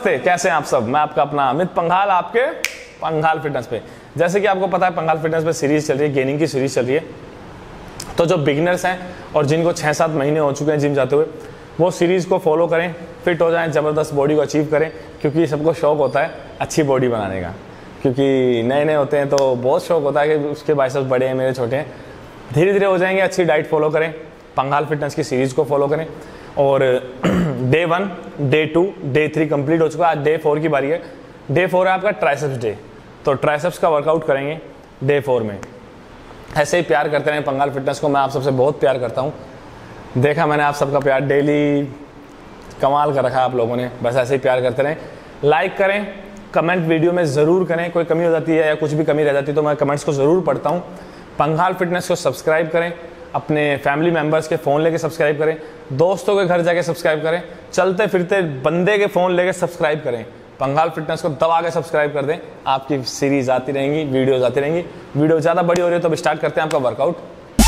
नमस्ते, कैसे हैं आप सब। मैं आपका अपना अमित पंघाल, आपके पंघाल फिटनेस पे। जैसे कि आपको पता है पंघाल फिटनेस पे सीरीज चल रही है, गेनिंग की सीरीज चल रही है। तो जो बिगिनर्स हैं और जिनको 6-7 महीने हो चुके हैं जिम जाते हुए, वो सीरीज को फॉलो करें, फिट हो जाएं, ज़बरदस्त बॉडी को अचीव करें। क्योंकि सबको शौक होता है अच्छी बॉडी बनाने का, क्योंकि नए नए होते हैं तो बहुत शौक होता है कि उसके बाइसेप्स बड़े हैं, मेरे छोटे हैं। धीरे धीरे हो जाएंगे। अच्छी डाइट फॉलो करें, पंघाल फिटनेस की सीरीज को फॉलो करें। और डे 1, डे 2, डे 3 कंप्लीट हो चुका है। आज डे 4 की बारी है। डे 4 है आपका ट्राइसेप्स डे, तो ट्राइसेप्स का वर्कआउट करेंगे डे 4 में। ऐसे ही प्यार करते रहें पंघाल फिटनेस को। मैं आप सबसे बहुत प्यार करता हूँ। देखा मैंने आप सबका प्यार, डेली कमाल कर रखा है आप लोगों ने। बस ऐसे ही प्यार करते रहें। लाइक करें, कमेंट वीडियो में ज़रूर करें। कोई कमी हो जाती है या कुछ भी कमी रह जाती है तो मैं कमेंट्स को ज़रूर पढ़ता हूँ। पंघाल फिटनेस को सब्सक्राइब करें, अपने फैमिली मेम्बर्स के फ़ोन लेके सब्सक्राइब करें, दोस्तों के घर जाके सब्सक्राइब करें, चलते फिरते बंदे के फ़ोन लेके सब्सक्राइब करें। पंघाल फिटनेस को दबा के सब्सक्राइब कर दें। आपकी सीरीज आती रहेंगी, वीडियोज़ आती रहेंगी। वीडियो ज़्यादा बड़ी हो रही है तो अब स्टार्ट करते हैं आपका वर्कआउट।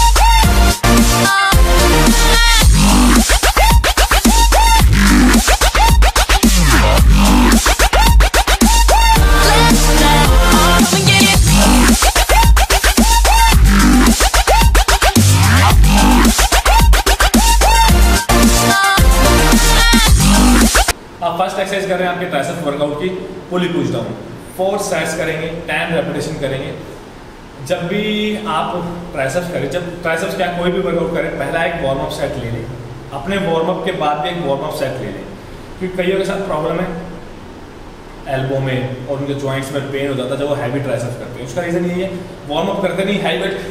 फर्स्ट एक्सरसाइज कर रहे हैं आपके ट्राइसेप्स वर्कआउट की, पुली पुश डाउन। 4 सेट्स करेंगे, 10 रेपिटेशन करेंगे। जब भी आप ट्राइसेप्स करें, जब ट्राइसेप्स क्या कोई भी वर्कआउट करें, पहला एक वार्म अप सेट ले लें। अपने वार्म अप के बाद भी एक वार्म अप सेट ले लें, क्योंकि कईयों के साथ प्रॉब्लम है एल्बो में और उनके जॉइंट्स में पेन हो जाता है जब वो हैवी ट्राइसेप्स करते हैं। उसका रीज़न यही है, वार्म अप करते नहीं, हैवी वेट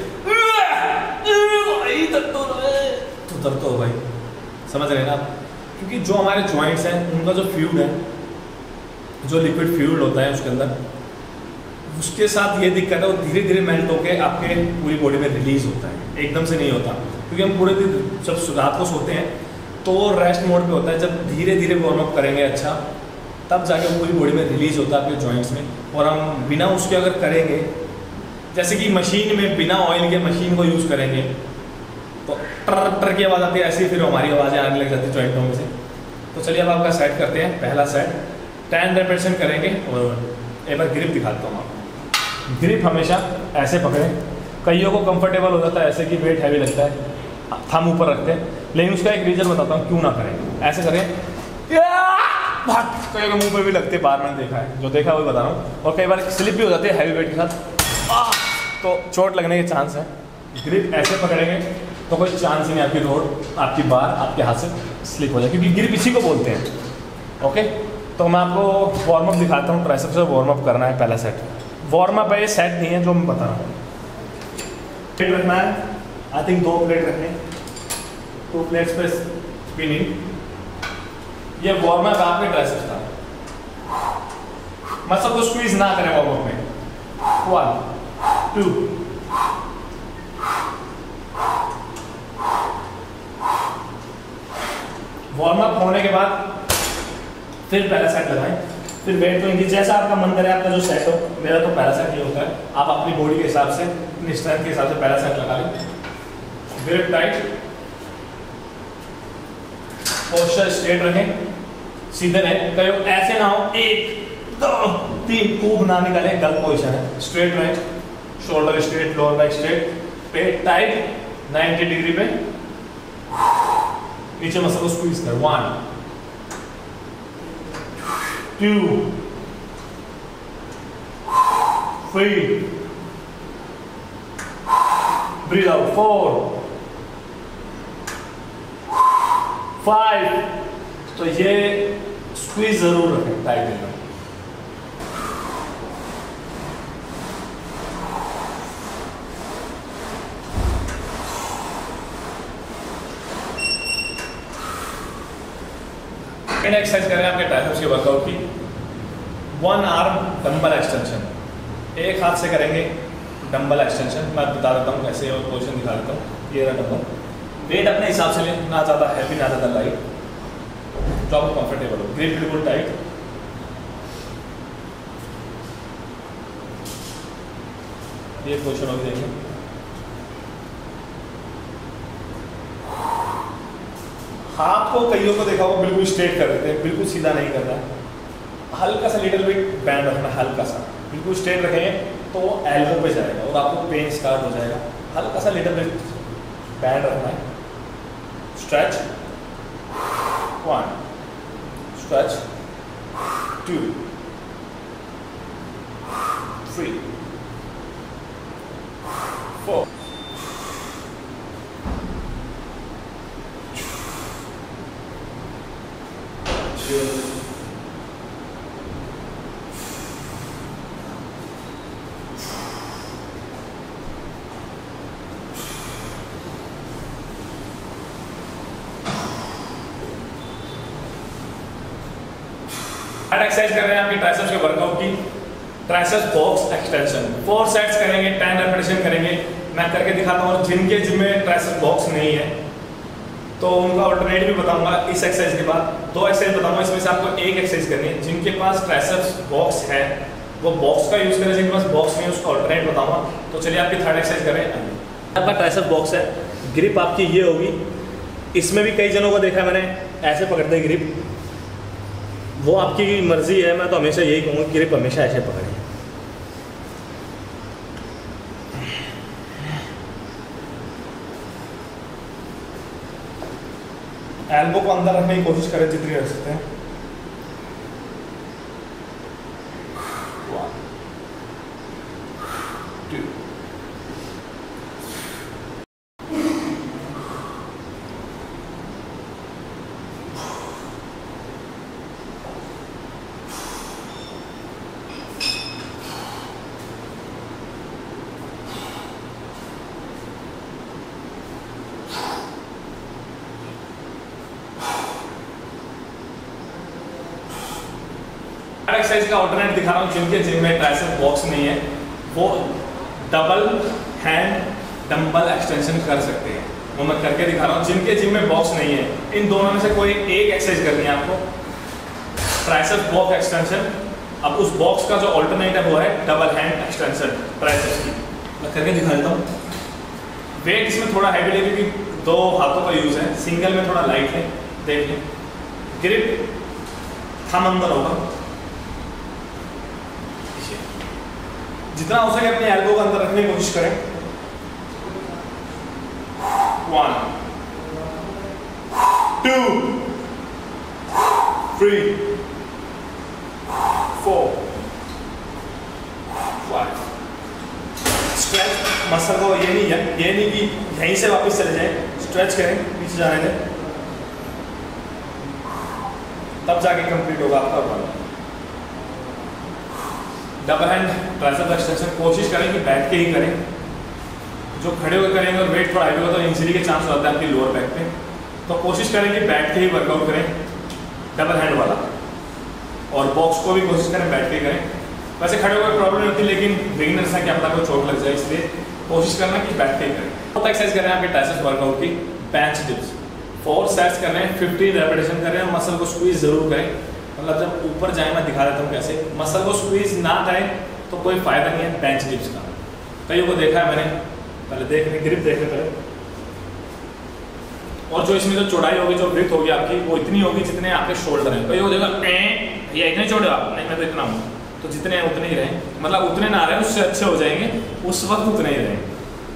तो दर्द हो भाई, समझ रहे हैं ना आप। क्योंकि जो हमारे जॉइंट्स हैं उनका जो फ्लूइड है, जो लिक्विड फ्लूइड होता है उसके अंदर, उसके साथ ये दिक्कत है, वो धीरे धीरे मेल्ट होकर आपके पूरी बॉडी में रिलीज होता है। एकदम से नहीं होता, क्योंकि हम पूरे दिन जब रात को सोते हैं तो रेस्ट मोड पे होता है। जब धीरे धीरे वार्म अप करेंगे अच्छा, तब जाके पूरी बॉडी में रिलीज होता है आपके जॉइंट्स में। और हम बिना उसके अगर करेंगे, जैसे कि मशीन में बिना ऑयल के मशीन को यूज़ करेंगे तो टर टर की आवाज़ आती है, ऐसी फिर हमारी आवाज़ें आने लग जाती है जॉइंटों में से। तो चलिए अब आपका सेट करते हैं। पहला सेट 10 रेपिटेशन करेंगे। और एक बार ग्रिप दिखाता हूँ आपको। ग्रिप हमेशा ऐसे पकड़ें। कईयों को कंफर्टेबल हो जाता है ऐसे कि वेट हैवी लगता है, थंब ऊपर रखते हैं, लेकिन उसका एक रीज़न बताता हूँ क्यों ना करें। ऐसे करें, कईयों के मुँह पे भी लगते, बार मैंने देखा है, जो देखा वही बता रहा हूँ। और कई बार स्लिप भी हो जाती है हैवी वेट के साथ, तो चोट लगने के चांस है। ग्रिप ऐसे पकड़ेंगे तो कोई चांस ही नहीं आपकी रोड, आपकी बार आपके हाथ से स्लिप हो जाए, क्योंकि ग्रिप इसी को बोलते हैं। ओके, तो मैं आपको वार्म अप दिखाता हूँ। ट्राइसेप्स से वार्म अप करना है। पहला सेट वार्म अप है, ये सेट नहीं है जो मैं बता रहा हूँ। प्लेट रखना है, आई थिंक 2 प्लेट रखने, 2 प्लेट्स पे स्पिनिंग। ये वार्म अप आपके ट्राइसेप्स का। मतलब को स्क्वीज ना करें वार्म अप में। 1 2 वार्म अप होने के बाद फिर पहला सेट लगाएं। फिर वेट तो इंक्रीज, जैसा आपका मन करे आपका जो सेट हो। मेरा तो पहला सेट ये होता है। आप अपनी बॉडी के हिसाब से, अपनी स्ट्रेंथ के हिसाब से पहला सेट लगा लें। ग्रिप टाइट, पोस्चर स्ट्रेट रखें, सीधे रहें। कहीं ऐसे ना हो 1 2 3 खूब ना निकाले, गलत पोजिशन है। स्ट्रेट रहें, shoulder straight, lower back straight, पेट टाइट 90 डिग्री पे, नीचे मसल को स्क्वीज कर। 1 2 3 ब्रीथ आउट 4 5। तो ये स्क्वीज जरूर रखें टाइट में। एक्सरसाइज करें आपके ट्राइसेप्स के वर्कआउट की। 1 आर्म डंबल एक्सटेंशन। एक हाथ से करेंगे डंबल एक्सटेंशन। मैं बता देता हूँ कैसे और पोजीशन दिखा देता हूँ। ये रहा डंबल। वेट अपने हिसाब से लें, ना ज़्यादा हैवी ना ज़्यादा लाइट, जो आपको कंफर्टेबल हो। ग्रिप बिल्कुल टाइट। ये पोजीशन होगी, देखें। हाथ को कईयों को देखा होगा बिल्कुल स्ट्रेट कर देते हैं, बिल्कुल सीधा नहीं करना है। हल्का सा लिटिल बिट बैंड रखना, हल्का सा, बिल्कुल स्ट्रेट रखेंगे तो वो एल्बो पे जाएगा और आपको पेन स्टार्ट हो जाएगा। हल्का सा लिटिल बिट बैंड रखना है। स्ट्रेच 1, स्ट्रेच 2, 3, 4, 2, एक्सरसाइज कर रहे हैं आपकी ट्राइसेप्स के वर्कआउट की। ट्राइसेप्स बॉक्स एक्सटेंशन 4 सेट्स करेंगे, 10 रेपिटेशन करेंगे। मैं करके दिखाता हूँ। और जिनके जिम में ट्राइसेप्स बॉक्स नहीं है तो उनका ऑल्टरनेट भी बताऊंगा इस एक्सरसाइज के बाद। 2 एक्सरसाइज बताऊंगा, इसमें से आपको एक एक्सरसाइज करनी है। जिनके पास ट्राइसेप्स बॉक्स है वो बॉक्स का यूज करें, जिनके पास बॉक्स नहीं है उसका ऑल्टरनेट बताऊंगा। तो चलिए आपकी थर्ड एक्सरसाइज करें। आपका ट्राइसेप्स बॉक्स है, ग्रिप आपकी ये होगी। इसमें भी कई जनों को देखा है मैंने ऐसे पकड़ते ग्रिप, वो आपकी मर्जी है। मैं तो हमेशा यही कहूँगा ग्रिप हमेशा ऐसे पकड़े। एल्बो को अंदर रखने की कोशिश करें जितनी रख सकते हैं। 1, 2, एक्सरसाइज का ऑल्टरनेट दिखा रहा हूँ। जिनके जिम में ट्राइसेप्स बॉक्स नहीं है वो डबल हैंड डंबल एक्सटेंशन कर सकते हैं। वो मैं करके दिखा रहा हूँ। जिनके जिम में बॉक्स नहीं है इन दोनों में से कोई एक एक्सरसाइज करनी है आपको, ट्राइसेप्स बॉक्स एक्सटेंशन। अब उस बॉक्स का जो ऑल्टरनेट है वो है डबल हैंड एक्सटेंशन ट्राइसेप्स की। मैं करके दिखा देता हूँ। वेट इसमें थोड़ा हैवी ले क्योंकि 2 हाथों का यूज है, सिंगल में थोड़ा लाइट है। देख लें, ग्रिप थंब अंदर होगा, जितना हो सके अपने एल्बो को अंदर रखने की कोशिश करें। 1, 2, 3, 4, 5। स्ट्रेच मसल को ये नहीं कि यहीं से वापस चले जाए। स्ट्रेच करें, पीछे जाने दें, तब जाके कंप्लीट होगा आपका work. Double hand triceps extension कोशिश करें कि बैठ के ही करें। जो खड़े होकर करेंगे और वेट थोड़ा हैवी होगा तो इंजरी के चांस होता है आपकी लोअर बैक पे। तो कोशिश करें कि बैठ के ही वर्कआउट करें डबल हैंड वाला, और बॉक्स को भी कोशिश करें बैठ के करें। वैसे खड़े होकर प्रॉब्लम नहीं होती, लेकिन बिगिनर्स हैं कि अपना को चोट लग जाए, इसलिए कोशिश करना कि बैठ के ही करें। बहुत एक्सरसाइज कर रहे हैं आपके ट्राइसेप्स वर्कआउट की। बेंच डिप्स 4 सेट्स कर रहे हैं, 15 रेपिटेशन कर रहे हैं। मसल को स्क्वीज जरूर करें, मतलब जब ऊपर जाए मैं दिखा देता हूँ कैसे। मसल को स्क्वीज ना करें तो कोई फायदा नहीं है बेंच डिप्स का। कईयों को देखा है मैंने, पहले देख लें, ग्रिप देख लें पहले। और जो इसमें जो चौड़ाई होगी, जो ब्रेथ होगी आपकी, वो इतनी होगी जितने आपके शोल्डर हैं। कईयों को देखा भैया इतने चौड़े आप, नहीं मैं तो इतना हूँ, तो जितने हैं उतने ही रहें। मतलब उतने ना रहे, उससे अच्छे हो जाएंगे, उस वक्त उतने ही रहें।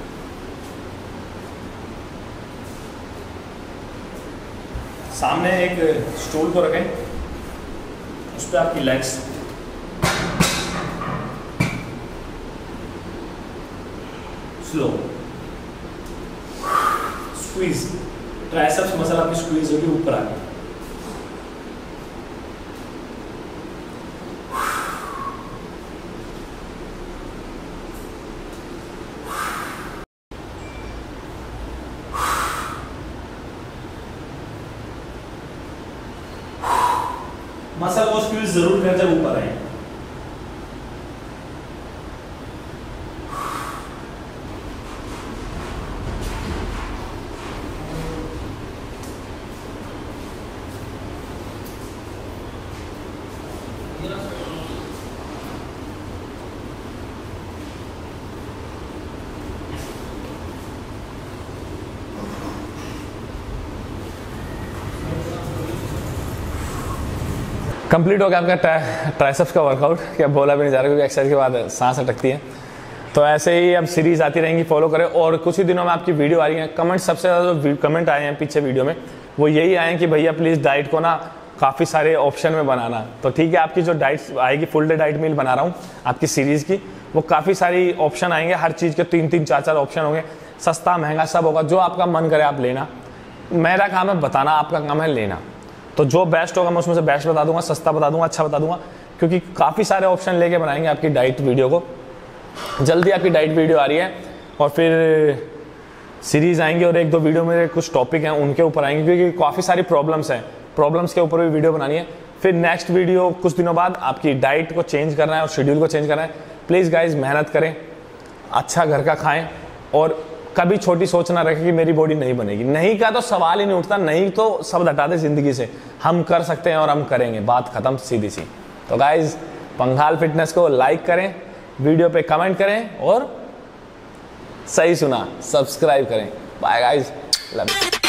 सामने एक स्टूल को रखें, उस पर आपकी legs slow squeeze, triceps muscle आपकी स्क्वीज होगी ऊपर आके। मसल को स्क्वीज जरूर करें जब ऊपर आए। कंप्लीट हो गया आपका ट्राइसेप्स का वर्कआउट। क्या बोला भी नहीं जा रहा क्योंकि एक्सरसाइज के बाद सांस अटकती है। तो ऐसे ही अब सीरीज आती रहेंगी, फॉलो करें। और कुछ ही दिनों में आपकी वीडियो आ रही है। कमेंट सबसे ज़्यादा जो कमेंट आए हैं पीछे वीडियो में वो यही आए हैं कि भैया प्लीज़ डाइट को ना काफ़ी सारे ऑप्शन में बनाना। तो ठीक है, आपकी जो डाइट आएगी फुल डे डाइट मील बना रहा हूँ आपकी सीरीज़ की, वो काफ़ी सारी ऑप्शन आएंगे। हर चीज़ के 3-3, 4-4 ऑप्शन होंगे, सस्ता महंगा सब होगा। जो आपका मन करे आप लेना। मेरा काम है बताना, आपका काम है लेना। तो जो बेस्ट होगा मैं उसमें से बेस्ट बता दूंगा, सस्ता बता दूंगा, अच्छा बता दूंगा, क्योंकि काफ़ी सारे ऑप्शन लेके बनाएंगे आपकी डाइट वीडियो को। जल्दी आपकी डाइट वीडियो आ रही है और फिर सीरीज आएंगी और 1-2 वीडियो में कुछ टॉपिक हैं उनके ऊपर आएंगे, क्योंकि काफ़ी सारी प्रॉब्लम्स हैं, प्रॉब्लम्स के ऊपर भी वीडियो बनानी है। फिर नेक्स्ट वीडियो कुछ दिनों बाद आपकी डाइट को चेंज करना है और शेड्यूल को चेंज करना है। प्लीज़ गाइज मेहनत करें, अच्छा घर का खाएं और कभी छोटी सोच ना रखें कि मेरी बॉडी नहीं बनेगी। नहीं का तो सवाल ही नहीं उठता, नहीं तो सब हटा दे जिंदगी से। हम कर सकते हैं और हम करेंगे, बात खत्म, सीधी सी। तो गाइज पंघाल फिटनेस को लाइक करें, वीडियो पे कमेंट करें और सही सुना सब्सक्राइब करें। Bye guys, love you.